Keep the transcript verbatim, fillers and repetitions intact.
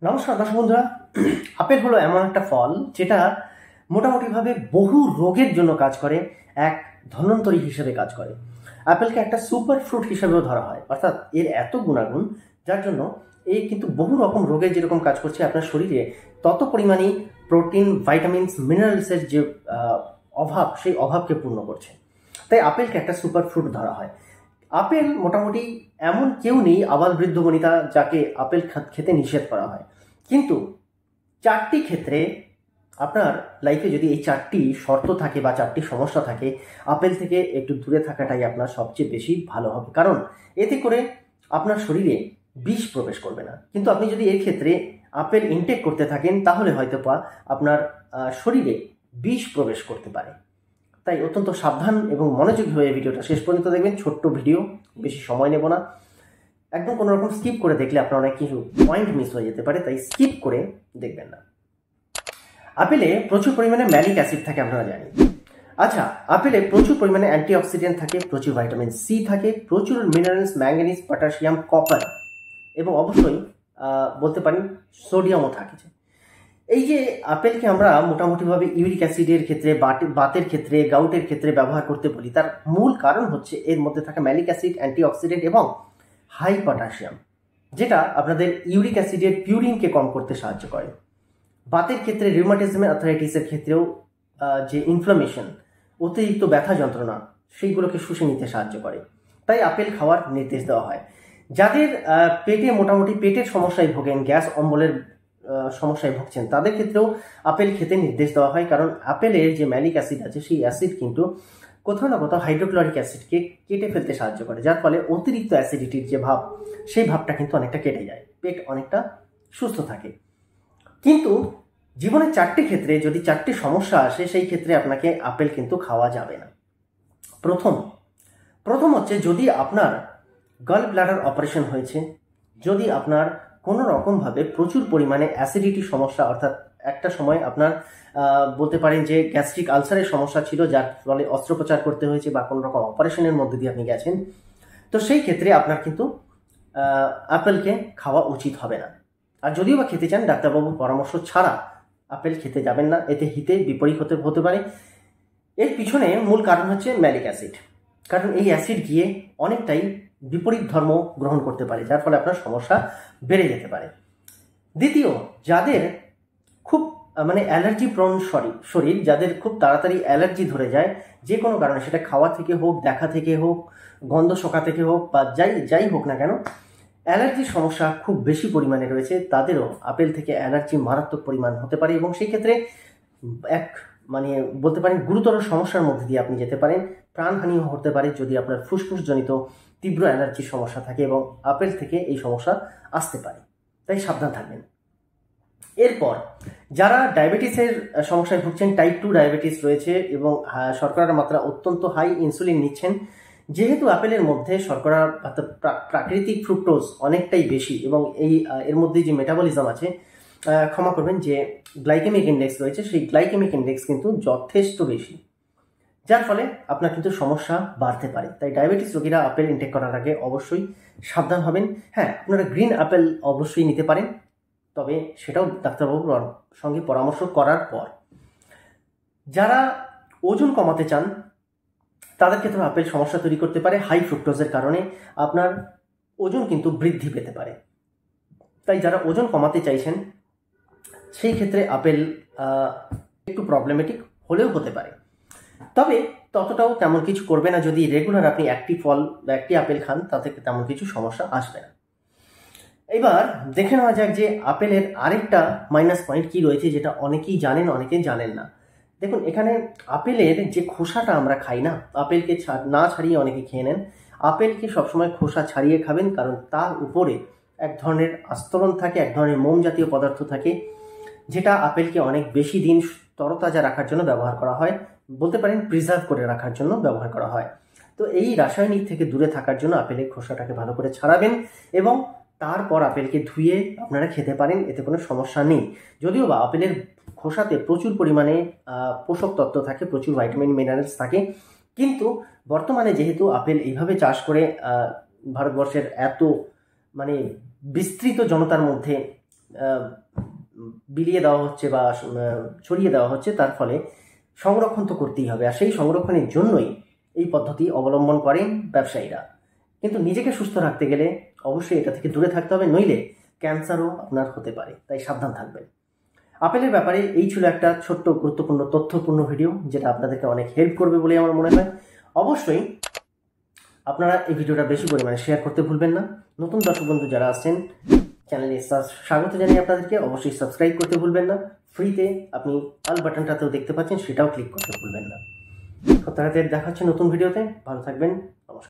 নমস্কার দর্শক বন্ধুরা, আপেল হলো এমন একটা ফল যেটা মোটামুটিভাবে বহু রোগের জন্য কাজ করে, এক ধন্বন্তরী হিসেবে কাজ করে। আপেলকে একটা সুপার ফ্রুট হিসেবেও ধরা হয়, অর্থাৎ এর এত গুণাগুণ যার জন্য এই কিন্তু বহু রকম রোগের যেরকম কাজ করছে আপনার শরীরে তত পরিমাণেই প্রোটিন, ভাইটামিনস, মিনারেলসের যে অভাব সেই অভাবকে পূর্ণ করছে। তাই আপেলকে একটা সুপার ফ্রুট ধরা হয়। আপেল মোটামুটি এমন কেউ নেই আবাল বৃদ্ধ বনিতা যাকে আপেল খেতে নিষেধ করা হয়, কিন্তু চারটি ক্ষেত্রে আপনার লাইফে যদি এই চারটি শর্ত থাকে বা চারটি সমস্যা থাকে, আপেল থেকে একটু দূরে থাকাটাই আপনার সবচেয়ে বেশি ভালো হবে, কারণ এতে করে আপনার শরীরে বিষ প্রবেশ করবে না। কিন্তু আপনি যদি এর ক্ষেত্রে আপেল ইনটেক করতে থাকেন তাহলে হয়তো বা আপনার শরীরে বিষ প্রবেশ করতে পারে। তাই অত্যন্ত সাবধান এবং মনোযোগী হয়ে ভিডিওটা শেষ পর্যন্ত দেখবেন। ছোট্ট ভিডিও, বেশি সময় নেব না, একদম কোনো রকম স্কিপ করে দেখলে আপনার অনেক কিছু পয়েন্ট মিস হয়ে যেতে পারে, তাই স্কিপ করে দেখবেন না। আপেলে প্রচুর পরিমাণে ম্যালিক অ্যাসিড থাকে, আপনারা জানেন। আচ্ছা, আপেলে প্রচুর পরিমাণে অ্যান্টিঅক্সিডেন্ট থাকে, প্রচুর ভাইটামিন সি থাকে, প্রচুর মিনারেলস, ম্যাঙ্গানিজ, পটাশিয়াম, কপার এবং অবশ্যই বলতে পারেন সোডিয়ামও থাকে। এই যে আপেলকে আমরা মোটামুটিভাবে ইউরিক অ্যাসিডের ক্ষেত্রে, বাতের ক্ষেত্রে, গাউটের ক্ষেত্রে ব্যবহার করতে বলি, তার মূল কারণ হচ্ছে এর মধ্যে থাকা ম্যালিক অ্যাসিড, অ্যান্টিঅক্সিডেন্ট এবং হাই পটাশিয়াম, যেটা আপনাদের ইউরিক অ্যাসিডের পিউরিনকে কম করতে সাহায্য করে। বাতের ক্ষেত্রে, রিউমাটিজম, আর্থ্রাইটিসের ক্ষেত্রেও যে ইনফ্লামেশন, অতিরিক্ত ব্যথা যন্ত্রণা, সেইগুলোকে শুষে নিতে সাহায্য করে। তাই আপেল খাওয়ার নির্দেশ দেওয়া হয়। যাদের পেটে মোটামুটি পেটের সমস্যায় ভোগেন, গ্যাস অম্বলের সমস্যায় ভুগছেন, তাদের ক্ষেত্রেও আপেল খেতে নির্দেশ দেওয়া হয়, কারণ আপেলের যে ম্যালিক অ্যাসিড আছে সেই অ্যাসিড কিন্তু কোথাও না কোথাও হাইড্রোক্লোরিক অ্যাসিডকে কেটে ফেলতে সাহায্য করে, যার ফলে অতিরিক্ত অ্যাসিডিটির যে ভাব সেই ভাবটা কিন্তু অনেকটা কেটে যায়, পেট অনেকটা সুস্থ থাকে। কিন্তু জীবনের চারটি ক্ষেত্রে যদি চারটি সমস্যা আসে, সেই ক্ষেত্রে আপনাকে আপেল কিন্তু খাওয়া যাবে না। প্রথম প্রথম হচ্ছে যদি আপনার গল ব্লাডার অপারেশন হয়েছে, যদি আপনার কোনো রকমভাবে প্রচুর পরিমাণে অ্যাসিডিটি সমস্যা, অর্থাৎ একটা সময় আপনার বলতে পারেন যে গ্যাস্ট্রিক আলসারের সমস্যা ছিল, যার ফলে অস্ত্রোপচার করতে হয়েছে বা কোনো রকম অপারেশনের মধ্যে দিয়ে আপনি গেছেন, তো সেই ক্ষেত্রে আপনার কিন্তু আপেলকে খাওয়া উচিত হবে না। আর যদিও বা খেতে চান, ডাক্তারবাবুর পরামর্শ ছাড়া আপেল খেতে যাবেন না, এতে হিতে বিপরীত হতে হতে পারে। এর পিছনে মূল কারণ হচ্ছে ম্যালিক অ্যাসিড, কারণ এই অ্যাসিড গিয়ে অনেকটাই বিপরীত ধর্ম গ্রহণ করতে পারে, যার ফলে আপনার সমস্যা বেড়ে যেতে পারে। দ্বিতীয়, যাদের খুব মানে অ্যালার্জি প্রণ শরীর শরীর যাদের খুব তাড়াতাড়ি অ্যালার্জি ধরে যায় যে কোনো কারণে, সেটা খাওয়া থেকে হোক, দেখা থেকে হোক, গন্ধ শোকা থেকে হোক, বা যাই যাই হোক না কেন, অ্যালার্জির সমস্যা খুব বেশি পরিমাণে রয়েছে, তাদেরও আপেল থেকে অ্যালার্জি মারাত্মক পরিমাণ হতে পারে এবং সেই ক্ষেত্রে এক মানে বলতে পারেন গুরুতর সমস্যার মধ্যে দিয়ে আপনি যেতে পারেন। প্রাণহানিও হতে পারে যদি আপনার ফুসফুসজনিত তীব্র অ্যালার্জির সমস্যা থাকে, এবং আপেল থেকে এই সমস্যা আসতে পারে, তাই সাবধান থাকবেন। এরপর যারা ডায়াবেটিসের সমস্যায় ভুগছেন, টাইপ টু ডায়াবেটিস রয়েছে এবং শর্করার মাত্রা অত্যন্ত হাই, ইনসুলিন নিচ্ছেন, যেহেতু আপেলের মধ্যে শর্করা প্রাকৃতিক ফ্রুক্টোজ অনেকটাই বেশি এবং এই এর মধ্যে যে মেটাবলিজম আছে, ক্ষমা করবেন, যে গ্লাইকেমিক ইন্ডেক্স রয়েছে, সেই গ্লাইকেমিক ইন্ডেক্স কিন্তু যথেষ্ট বেশি, যার ফলে আপনার কিন্তু সমস্যা বাড়তে পারে। তাই ডায়াবেটিস রোগীরা আপেল ইনটেক করার আগে অবশ্যই সাবধান হবেন। হ্যাঁ, আপনারা গ্রিন আপেল অবশ্যই নিতে পারেন, তবে সেটাও ডাক্তারবাবুর সঙ্গে পরামর্শ করার পর। যারা ওজন কমাতে চান তাদের ক্ষেত্রে আপেল সমস্যা তৈরি করতে পারে। হাই ফ্রুক্টোজের কারণে আপনার ওজন কিন্তু বৃদ্ধি পেতে পারে, তাই যারা ওজন কমাতে চাইছেন সেই ক্ষেত্রে আপেল একটু প্রবলেমেটিক হলেও হতে পারে, তবে ততটাও তেমন কিছু করবে না। যদি রেগুলার আপনি একটি ফল বা একটি আপেল খান, তাতে তেমন কিছু সমস্যা আসবে না। এবার দেখে নেওয়া যাক যে আপেলের আরেকটা মাইনাস পয়েন্ট কি রয়েছে, যেটা অনেকেই জানেন, অনেকেই জানেন না। দেখুন, এখানে আপেলের যে খোসাটা আমরা খাই না, আপেলকে না ছাড়িয়ে অনেকে খেয়ে নেন। আপেলকে সবসময় খোসা ছাড়িয়ে খাবেন, কারণ তার উপরে এক ধরনের আস্তরণ থাকে, এক ধরনের মোম জাতীয় পদার্থ থাকে, যেটা আপেলকে অনেক বেশি দিন তরতাজা রাখার জন্য ব্যবহার করা হয়, বলতে পারেন প্রিজার্ভ করে রাখার জন্য ব্যবহার করা হয়। তো এই রাসায়নিক থেকে দূরে থাকার জন্য আপেলের খোসাটাকে ভালো করে ছাড়াবেন এবং তারপর আপেলকে ধুয়ে আপনারা খেতে পারেন, এতে কোনো সমস্যা নেই। যদিও বা আপেলের খোসাতে প্রচুর পরিমাণে পোষক তত্ত্ব থাকে, প্রচুর ভাইটামিন, মিনারেলস থাকে, কিন্তু বর্তমানে যেহেতু আপেল এইভাবে চাষ করে ভারতবর্ষের এত মানে বিস্তৃত জনতার মধ্যে বিলিয়ে দেওয়া হচ্ছে বা ছড়িয়ে দেওয়া হচ্ছে, তার ফলে সংরক্ষণ তো করতেই হবে। আর সেই সংরক্ষণের জন্যই এই পদ্ধতি অবলম্বন করেন ব্যবসায়ীরা। কিন্তু নিজেকে সুস্থ রাখতে গেলে অবশ্যই এটা থেকে দূরে থাকতে হবে, নইলে ক্যান্সারও আপনার হতে পারে, তাই সাবধান থাকবেন। আপেলের ব্যাপারে এই ছিল একটা ছোট্ট গুরুত্বপূর্ণ তথ্যপূর্ণ ভিডিও, যেটা আপনাদেরকে অনেক হেল্প করবে বলে আমার মনে হয়। অবশ্যই আপনারা এই ভিডিওটা বেশি পরিমাণে শেয়ার করতে ভুলবেন না। নতুন দর্শক বন্ধু যারা আসছেন, চ্যানেলে স্বাগত জানাই আপনাদেরকে। অবশ্যই সাবস্ক্রাইব করতে ভুলবেন না। ফ্রিতে আপনি অল বাটনটাতেও দেখতে পাচ্ছেন, সেটাও ক্লিক করতে ভুলবেন না। খুব তাড়াতাড়ি দেখা হচ্ছে নতুন ভিডিওতে। ভালো থাকবেন। নমস্কার।